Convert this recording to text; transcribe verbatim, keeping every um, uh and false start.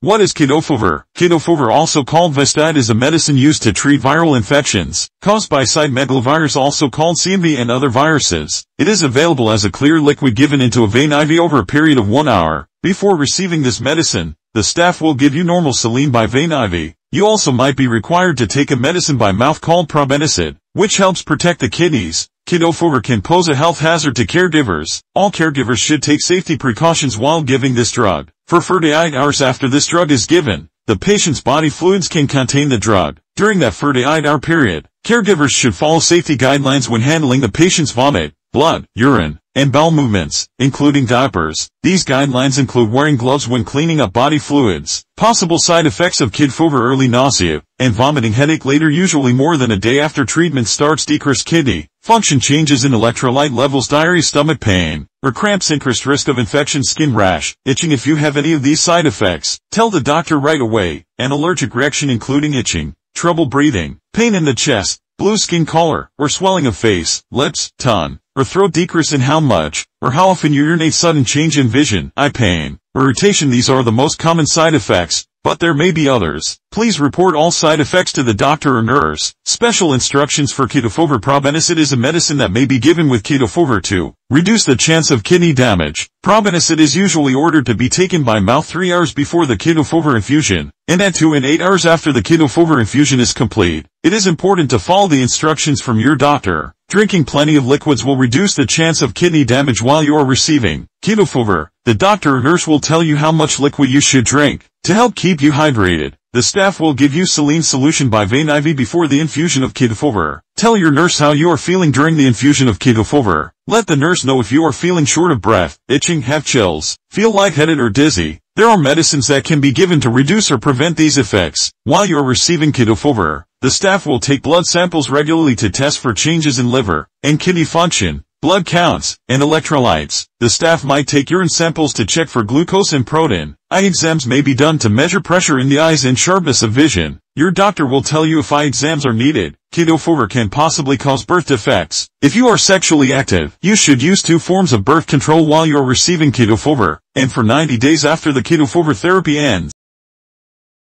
What is Cidofovir? Cidofovir, also called Vistide, is a medicine used to treat viral infections caused by cytomegalovirus, also called C M V, and other viruses. It is available as a clear liquid given into a vein I V over a period of one hour. Before receiving this medicine, the staff will give you normal saline by vein I V. You also might be required to take a medicine by mouth called probenecid, which helps protect the kidneys. Cidofovir can pose a health hazard to caregivers. All caregivers should take safety precautions while giving this drug. For forty-eight hours after this drug is given, the patient's body fluids can contain the drug. During that forty-eight hour period, caregivers should follow safety guidelines when handling the patient's vomit, blood, urine, and bowel movements, including diapers. These guidelines include wearing gloves when cleaning up body fluids. Possible side effects of Cidofovir: early nausea and vomiting, headache later, usually more than a day after treatment starts, decreased kidney function, changes in electrolyte levels, diarrhea, stomach pain, or cramps, increased risk of infection, skin rash, itching. If you have any of these side effects, tell the doctor right away. An allergic reaction including itching, trouble breathing, pain in the chest, blue skin color, or swelling of face, lips, tongue, or throat, decrease in how much or how often you urinate, sudden change in vision, eye pain, or irritation. These are the most common side effects, but there may be others. Please report all side effects to the doctor or nurse. Special instructions for Cidofovir: probenecid is a medicine that may be given with Cidofovir to reduce the chance of kidney damage. Probenecid is usually ordered to be taken by mouth three hours before the Cidofovir infusion, and at two and eight hours after the Cidofovir infusion is complete. It is important to follow the instructions from your doctor. Drinking plenty of liquids will reduce the chance of kidney damage while you are receiving Cidofovir. The doctor or nurse will tell you how much liquid you should drink to help keep you hydrated. The staff will give you saline solution by vein I V before the infusion of Cidofovir. Tell your nurse how you are feeling during the infusion of Cidofovir. Let the nurse know if you are feeling short of breath, itching, have chills, feel lightheaded or dizzy. There are medicines that can be given to reduce or prevent these effects. While you are receiving Cidofovir, the staff will take blood samples regularly to test for changes in liver and kidney function, blood counts, and electrolytes. The staff might take urine samples to check for glucose and protein. Eye exams may be done to measure pressure in the eyes and sharpness of vision. Your doctor will tell you if eye exams are needed. Cidofovir can possibly cause birth defects. If you are sexually active, you should use two forms of birth control while you are receiving Cidofovir, and for ninety days after the Cidofovir therapy ends.